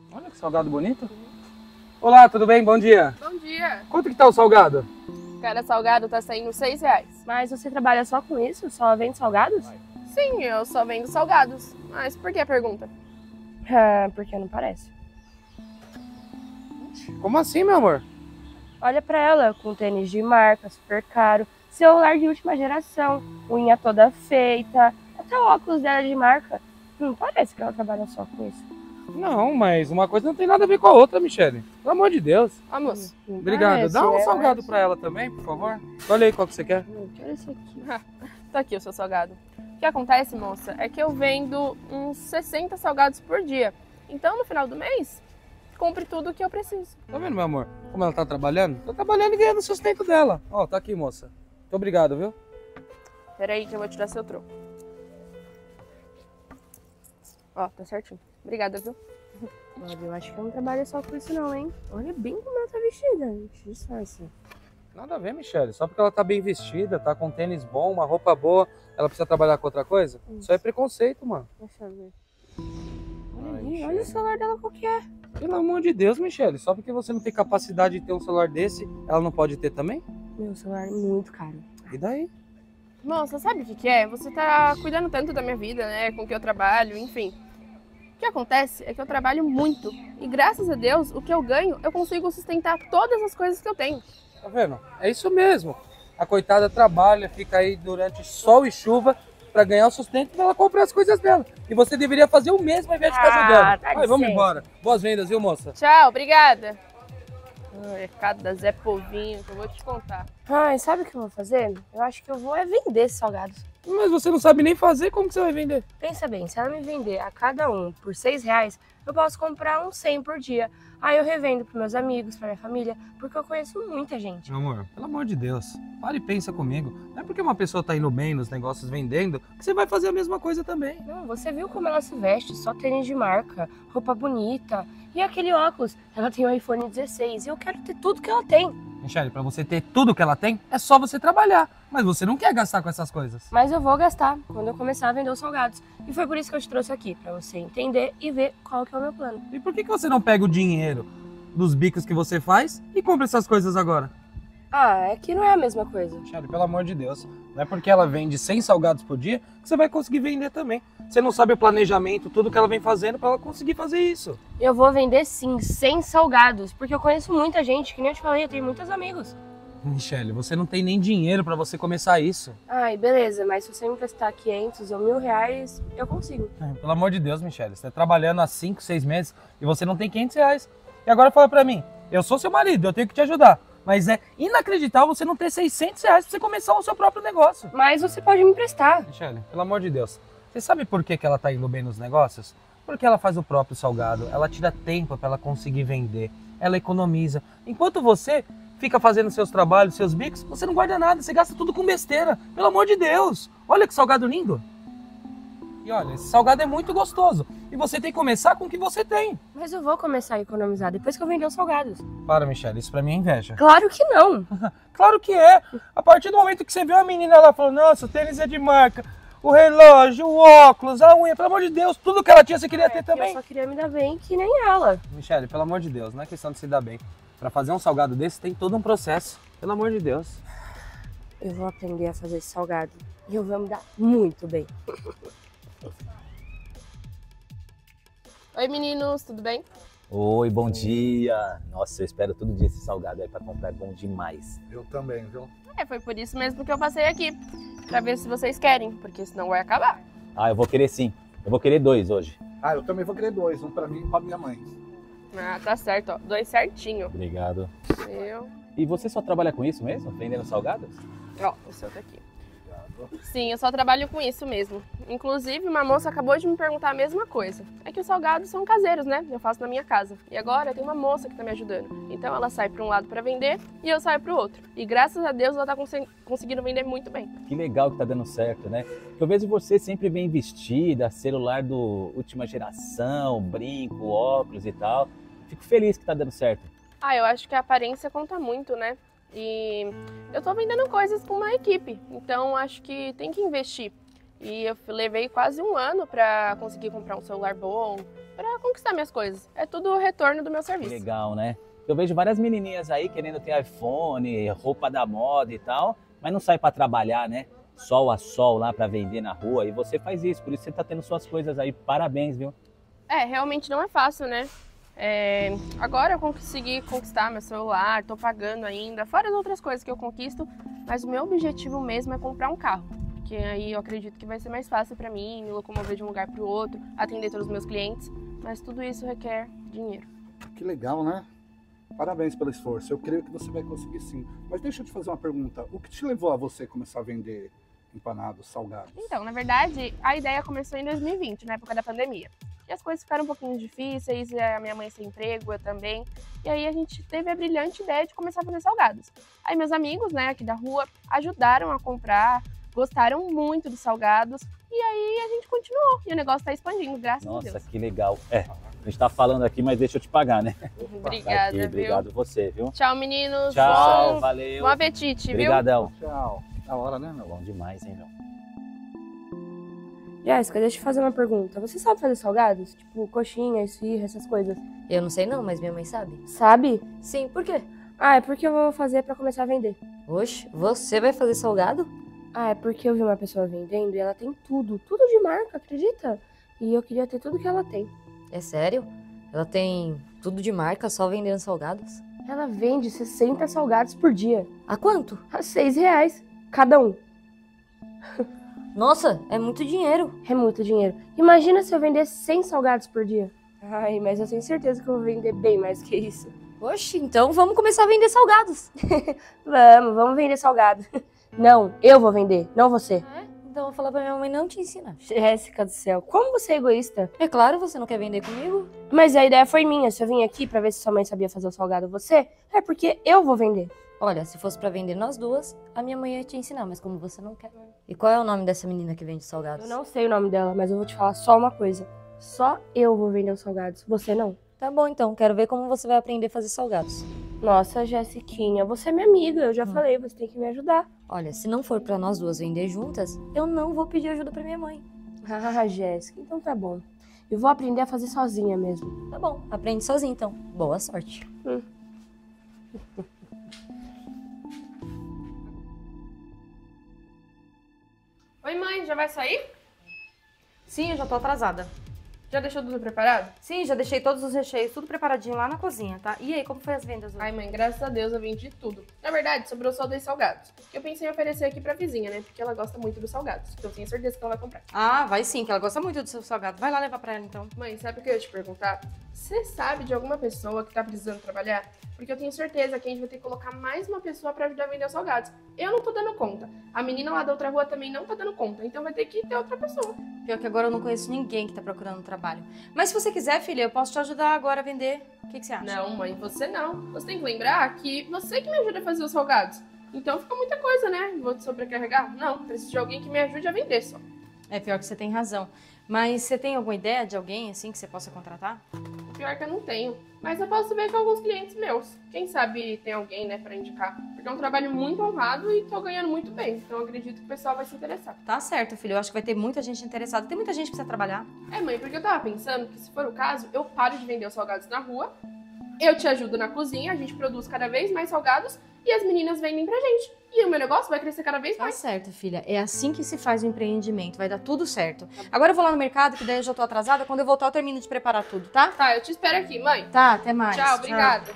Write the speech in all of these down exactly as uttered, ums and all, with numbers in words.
Olha que salgado bonito. Olá, tudo bem? Bom dia. Bom dia. Quanto que tá o salgado? Cada salgado tá saindo seis reais. Mas você trabalha só com isso? Só vende salgados? Sim, eu só vendo salgados. Mas por que a pergunta? Ah, porque não parece. Como assim, meu amor? Olha pra ela, com tênis de marca, super caro, celular de última geração, unha toda feita, até o óculos dela de marca. Não parece que ela trabalha só com isso. Não, mas uma coisa não tem nada a ver com a outra, Michele. Pelo amor de Deus. Ó, moço. Não Obrigado. parece, Dá um né? salgado pra ela também, por favor. Olha aí qual que você quer. Não, olha isso aqui. Tá aqui o seu salgado. O que acontece, moça, é que eu vendo uns sessenta salgados por dia. Então, no final do mês, compre tudo o que eu preciso. Tá vendo, meu amor? Como ela tá trabalhando? Tá trabalhando e ganhando o sustento dela. Ó, tá aqui, moça. Muito obrigado, viu? Pera aí que eu vou tirar seu troco. Ó, tá certinho. Obrigada, viu? Olha, eu acho que ela não trabalha só com isso não, hein? Olha bem como ela tá vestida. Disfarça. Nada a ver, Michele. Só porque ela tá bem vestida, tá com tênis bom, uma roupa boa, ela precisa trabalhar com outra coisa? Isso, Isso é preconceito, mano. Deixa eu ver. Ai, Olha ali, Michele. olha o celular dela qual que é. Pelo amor de Deus, Michele. Só porque você não tem capacidade de ter um celular desse, ela não pode ter também? Meu celular é muito caro. E daí? Moça, sabe o que que é? Você tá cuidando tanto da minha vida, né? Com que eu trabalho, enfim. O que acontece é que eu trabalho muito. E graças a Deus, o que eu ganho, eu consigo sustentar todas as coisas que eu tenho. Tá vendo? É isso mesmo. A coitada trabalha, fica aí durante sol e chuva pra ganhar o sustento pra ela comprar as coisas dela. E você deveria fazer o mesmo ao invés de ficar Ah, jogando. dá Vai, vamos licença. embora. Boas vendas, viu, moça? Tchau, obrigada. Ai, recado da Zé Povinho, que eu vou te contar. Ai, sabe o que eu vou fazer? Eu acho que eu vou é vender esses salgados. Mas você não sabe nem fazer, como que você vai vender? Pensa bem, se ela me vender a cada um por seis reais, eu posso comprar uns cem por dia. Aí eu revendo pros meus amigos, pra minha família, porque eu conheço muita gente. Meu amor, pelo amor de Deus, para e pensa comigo. Não é porque uma pessoa tá indo bem nos negócios vendendo que você vai fazer a mesma coisa também. Não, você viu como ela se veste? Só tênis de marca, roupa bonita. E aquele óculos? Ela tem o iPhone dezesseis e eu quero ter tudo que ela tem. Michele, pra você ter tudo que ela tem, é só você trabalhar. Mas você não quer gastar com essas coisas. Mas eu vou gastar quando eu começar a vender os salgados. E foi por isso que eu te trouxe aqui, pra você entender e ver qual que é o meu plano. E por que que você não pega o dinheiro dos bicos que você faz e compra essas coisas agora? Ah, é que não é a mesma coisa. Michele, pelo amor de Deus, não é porque ela vende cem salgados por dia que você vai conseguir vender também. Você não sabe o planejamento, tudo que ela vem fazendo pra ela conseguir fazer isso. Eu vou vender sim, cem salgados, porque eu conheço muita gente, que nem eu te falei, eu tenho muitos amigos. Michele, você não tem nem dinheiro pra você começar isso. Ai, beleza, mas se você me emprestar quinhentos ou mil reais, eu consigo. É, pelo amor de Deus, Michele, você tá trabalhando há cinco, seis meses e você não tem quinhentos reais. E agora fala pra mim, eu sou seu marido, eu tenho que te ajudar. Mas é inacreditável você não ter seiscentos reais pra você começar o seu próprio negócio. Mas você pode me emprestar. Michele, pelo amor de Deus, você sabe por que que ela tá indo bem nos negócios? Porque ela faz o próprio salgado, ela tira tempo pra ela conseguir vender, ela economiza. Enquanto você fica fazendo seus trabalhos, seus bicos, você não guarda nada, você gasta tudo com besteira. Pelo amor de Deus, olha que salgado lindo. E olha, esse salgado é muito gostoso. E você tem que começar com o que você tem. Mas eu vou começar a economizar depois que eu vender os salgados. Para, Michele, isso pra mim é inveja. Claro que não. Claro que é. A partir do momento que você vê uma menina lá falando, nossa, o tênis é de marca, o relógio, o óculos, a unha, pelo amor de Deus, tudo que ela tinha você queria ter É, também. eu só queria me dar bem que nem ela. Michele, pelo amor de Deus, não é questão de se dar bem. Pra fazer um salgado desse tem todo um processo. Pelo amor de Deus. Eu vou aprender a fazer esse salgado e eu vou me dar muito bem. Oi, meninos, tudo bem? Oi, bom dia! Nossa, eu espero todo dia esse salgado aí pra comprar, é bom demais. Eu também, viu? É, foi por isso mesmo que eu passei aqui. Pra ver se vocês querem, porque senão vai acabar. Ah, eu vou querer sim. Eu vou querer dois hoje. Ah, eu também vou querer dois, um pra mim e pra minha mãe. Ah, tá certo, ó. Dois certinho. Obrigado. Eu... E você só trabalha com isso mesmo? Vendendo salgados? Ó, o seu tá aqui. Sim, eu só trabalho com isso mesmo. Inclusive, uma moça acabou de me perguntar a mesma coisa. É que os salgados são caseiros, né? Eu faço na minha casa. E agora tem uma moça que tá me ajudando. Então ela sai para um lado para vender e eu saio para o outro. E graças a Deus ela tá cons conseguindo vender muito bem. Que legal que tá dando certo, né? Eu vejo você sempre bem vestida, celular do última geração, brinco, óculos e tal. Fico feliz que tá dando certo. Ah, eu acho que a aparência conta muito, né? E eu tô vendendo coisas com uma equipe, então acho que tem que investir. E eu levei quase um ano pra conseguir comprar um celular bom, pra conquistar minhas coisas. É tudo o retorno do meu Que serviço. legal, né? Eu vejo várias menininhas aí querendo ter iPhone, roupa da moda e tal, mas não sai para trabalhar, né? Sol a sol lá para vender na rua. E você faz isso, por isso você tá tendo suas coisas aí. Parabéns, viu? É, realmente não é fácil, né? É, agora eu consegui conquistar meu celular, tô pagando ainda, fora as outras coisas que eu conquisto, mas o meu objetivo mesmo é comprar um carro. Porque aí eu acredito que vai ser mais fácil para mim me locomover de um lugar para o outro, atender todos os meus clientes, mas tudo isso requer dinheiro. Que legal, né? Parabéns pelo esforço. Eu creio que você vai conseguir sim. Mas deixa eu te fazer uma pergunta. O que te levou a você começar a vender empanados, salgados? Então, na verdade, a ideia começou em dois mil e vinte, na época da pandemia. E as coisas ficaram um pouquinho difíceis, a minha mãe sem emprego, eu também. E aí a gente teve a brilhante ideia de começar a fazer salgados. Aí meus amigos, né, aqui da rua, ajudaram a comprar, gostaram muito dos salgados. E aí a gente continuou. E o negócio tá expandindo, graças Nossa, a Deus. que legal. É, a gente tá falando aqui, mas deixa eu te pagar, né? Obrigada, Aqui, viu? obrigado você, viu? Tchau, meninos. Tchau, Bom, valeu. bom apetite, viu? Obrigadão. Tchau. Da hora, né, meu? Bom demais, hein, meu? Jéssica, deixa eu te fazer uma pergunta. Você sabe fazer salgados? Tipo, coxinha, esfirra, essas coisas. Eu não sei não, mas minha mãe sabe. Sabe? Sim, por quê? Ah, é porque eu vou fazer pra começar a vender. Oxe, você vai fazer salgado? Ah, é porque eu vi uma pessoa vendendo e ela tem tudo, tudo de marca, acredita? E eu queria ter tudo que ela tem. É sério? Ela tem tudo de marca só vendendo salgados? Ela vende sessenta salgados por dia, A quanto? a seis reais cada um. Nossa, é muito dinheiro. É muito dinheiro. Imagina se eu vendesse cem salgados por dia. Ai, mas eu tenho certeza que eu vou vender bem mais que isso. Oxe, então vamos começar a vender salgados. Vamos, vamos vender salgado. Não, eu vou vender, não você. É? Então eu vou falar pra minha mãe não te ensinar. Jéssica do céu, como você é egoísta. É claro, você não quer vender comigo? Mas a ideia foi minha. Se eu vim aqui pra ver se sua mãe sabia fazer o salgado você, é porque eu vou vender. Olha, se fosse pra vender nós duas, a minha mãe ia te ensinar, mas como você não quer. E qual é o nome dessa menina que vende salgados? Eu não sei o nome dela, mas eu vou te falar só uma coisa. Só eu vou vender os salgados, você não. Tá bom então, quero ver como você vai aprender a fazer salgados. Nossa, Jessiquinha, você é minha amiga, eu já Hum. falei, você tem que me ajudar. Olha, se não for pra nós duas vender juntas, eu não vou pedir ajuda pra minha mãe. Ah, Jéssica, então tá bom. Eu vou aprender a fazer sozinha mesmo. Tá bom, aprende sozinho então. Boa sorte. Hum. Oi, mãe, já vai sair? Sim, eu já tô atrasada. Já deixou tudo preparado? Sim, já deixei todos os recheios, tudo preparadinho lá na cozinha, tá? E aí, como foi as vendas hoje? Ai, mãe, graças a Deus eu vendi tudo. Na verdade, sobrou só dois salgados. Que eu pensei em oferecer aqui pra vizinha, né? Porque ela gosta muito dos salgados. Então eu tenho certeza que ela vai comprar. Ah, vai sim, que ela gosta muito do seu salgado. Vai lá levar pra ela, então. Mãe, sabe o que eu ia te perguntar? Você sabe de alguma pessoa que tá precisando trabalhar? Porque eu tenho certeza que a gente vai ter que colocar mais uma pessoa pra ajudar a vender os salgados. Eu não tô dando conta. A menina lá da outra rua também não tá dando conta. Então vai ter que ter outra pessoa. Pior que agora eu não conheço ninguém que tá procurando trabalho. Mas se você quiser, filha, eu posso te ajudar agora a vender. O que, que você acha? Não, mãe, você não. Você tem que lembrar que você que me ajuda a fazer os salgados. Então fica muita coisa, né? Vou te sobrecarregar? Não, preciso de alguém que me ajude a vender só. É pior que você tem razão. Mas você tem alguma ideia de alguém, assim, que você possa contratar? Pior que eu não tenho. Mas eu posso ver com alguns clientes meus. Quem sabe tem alguém, né, pra indicar. Porque é um trabalho muito honrado e tô ganhando muito bem. Então eu acredito que o pessoal vai se interessar. Tá certo, filho. Eu acho que vai ter muita gente interessada. Tem muita gente que precisa trabalhar. É, mãe, porque eu tava pensando que se for o caso, eu paro de vender os salgados na rua, eu te ajudo na cozinha, a gente produz cada vez mais salgados e as meninas vendem pra gente. E o meu negócio vai crescer cada vez Tá mais. certo, filha. É assim que se faz o empreendimento. Vai dar tudo certo. Agora eu vou lá no mercado, que daí eu já tô atrasada. Quando eu voltar, eu termino de preparar tudo, tá? Tá, eu te espero aqui, mãe. Tá, até mais. Tchau, obrigada.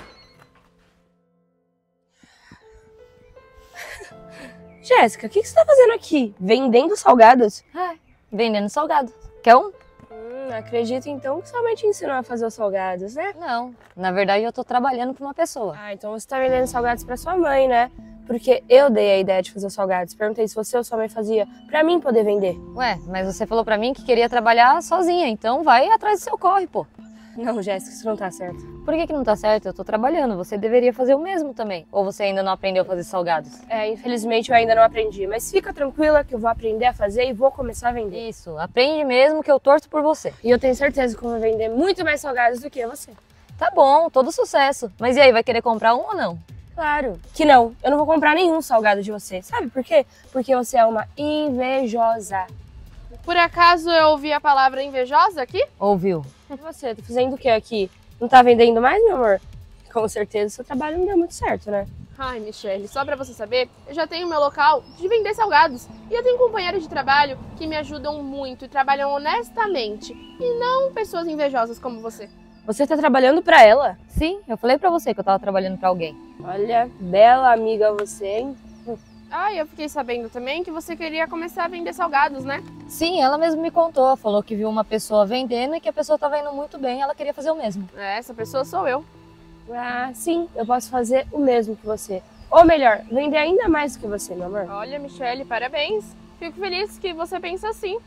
Jéssica, o que, que você tá fazendo aqui? Vendendo salgados? É, vendendo salgado. Quer um? Hum, acredito então que sua mãe te ensinou a fazer os salgados, né? Não. Na verdade, eu tô trabalhando pra uma pessoa. Ah, então você tá vendendo salgados pra sua mãe, né? Porque eu dei a ideia de fazer os salgados. Perguntei se você ou sua mãe fazia pra mim poder vender. Ué, mas você falou pra mim que queria trabalhar sozinha, então vai atrás do seu corre, pô. Não, Jéssica, isso não tá certo. Por que que não tá certo? Eu tô trabalhando, você deveria fazer o mesmo também. Ou você ainda não aprendeu a fazer salgados? É, infelizmente eu ainda não aprendi, mas fica tranquila que eu vou aprender a fazer e vou começar a vender. Isso, aprende mesmo que eu torço por você. E eu tenho certeza que eu vou vender muito mais salgados do que você. Tá bom, todo sucesso. Mas e aí, vai querer comprar um ou não? Claro que não, eu não vou comprar nenhum salgado de você. Sabe por quê? Porque você é uma invejosa. Por acaso eu ouvi a palavra invejosa aqui? Ouviu? E você, tá fazendo o que aqui? Não tá vendendo mais, meu amor? Com certeza seu trabalho não deu muito certo, né? Ai, Michele, só pra você saber, eu já tenho meu local de vender salgados. E eu tenho companheiros de trabalho que me ajudam muito e trabalham honestamente. E não pessoas invejosas como você. Você tá trabalhando pra ela? Sim, eu falei pra você que eu tava trabalhando pra alguém. Olha, bela amiga você, hein? Ah, eu fiquei sabendo também que você queria começar a vender salgados, né? Sim, ela mesmo me contou, falou que viu uma pessoa vendendo e que a pessoa tava indo muito bem, ela queria fazer o mesmo. É, essa pessoa sou eu. Ah, sim, eu posso fazer o mesmo que você. Ou melhor, vender ainda mais do que você, meu amor. Olha, Michele, parabéns. Fico feliz que você pensa assim.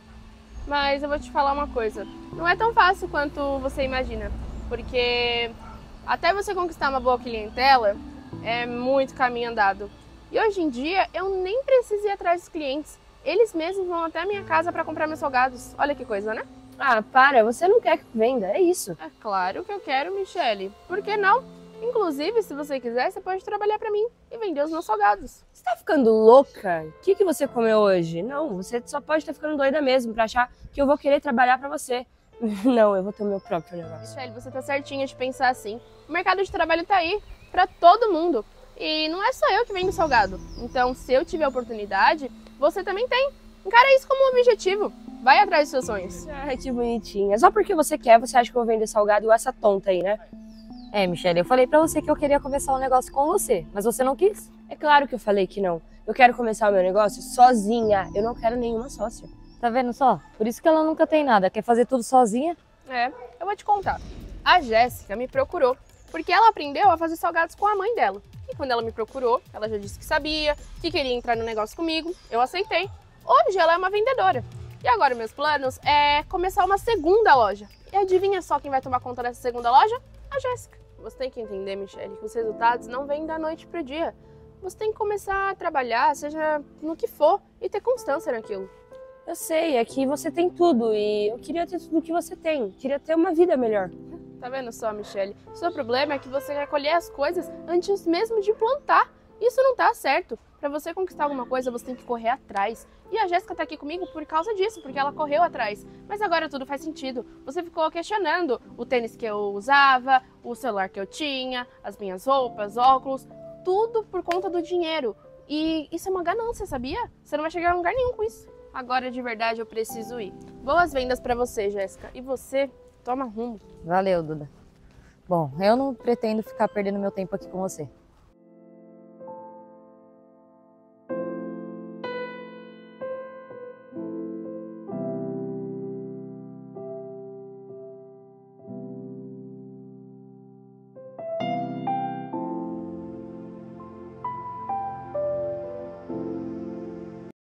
Mas eu vou te falar uma coisa. Não é tão fácil quanto você imagina. Porque até você conquistar uma boa clientela, é muito caminho andado. E hoje em dia, eu nem preciso ir atrás dos clientes. Eles mesmos vão até a minha casa para comprar meus salgados. Olha que coisa, né? Ah, para, você não quer que eu venda, é isso. É claro que eu quero, Michele. Por que não? Inclusive, se você quiser, você pode trabalhar para mim e vender os meus salgados. Você tá ficando louca? O que, que você comeu hoje? Não, você só pode estar ficando doida mesmo pra achar que eu vou querer trabalhar pra você. Não, eu vou ter o meu próprio negócio. Michele, você tá certinha de pensar assim. O mercado de trabalho tá aí para todo mundo. E não é só eu que vendo salgado. Então, se eu tiver oportunidade, você também tem. Encara isso como um objetivo. Vai atrás dos seus sonhos. Ai, que bonitinha. Só porque você quer, você acha que eu vou vender salgado igual essa tonta aí, né? É, Michele, eu falei pra você que eu queria começar um negócio com você, mas você não quis. É claro que eu falei que não. Eu quero começar o meu negócio sozinha. Eu não quero nenhuma sócia. Tá vendo só? Por isso que ela nunca tem nada, quer fazer tudo sozinha. É, eu vou te contar. A Jéssica me procurou porque ela aprendeu a fazer salgados com a mãe dela. E quando ela me procurou, ela já disse que sabia, que queria entrar no negócio comigo. Eu aceitei. Hoje ela é uma vendedora. E agora meus planos é começar uma segunda loja. E adivinha só quem vai tomar conta dessa segunda loja? A Jéssica. Você tem que entender, Michele, que os resultados não vêm da noite pro dia. Você tem que começar a trabalhar, seja no que for, e ter constância naquilo. Eu sei, é que você tem tudo e eu queria ter tudo que você tem. Queria ter uma vida melhor. Tá vendo só, Michele? O seu problema é que você quer colher as coisas antes mesmo de plantar. Isso não tá certo. Pra você conquistar alguma coisa, você tem que correr atrás. E a Jéssica tá aqui comigo por causa disso, porque ela correu atrás. Mas agora tudo faz sentido. Você ficou questionando o tênis que eu usava, o celular que eu tinha, as minhas roupas, óculos, tudo por conta do dinheiro. E isso é uma ganância, sabia? Você não vai chegar a lugar nenhum com isso. Agora, de verdade, eu preciso ir. Boas vendas pra você, Jéssica. E você, toma rumo. Valeu, Duda. Bom, eu não pretendo ficar perdendo meu tempo aqui com você.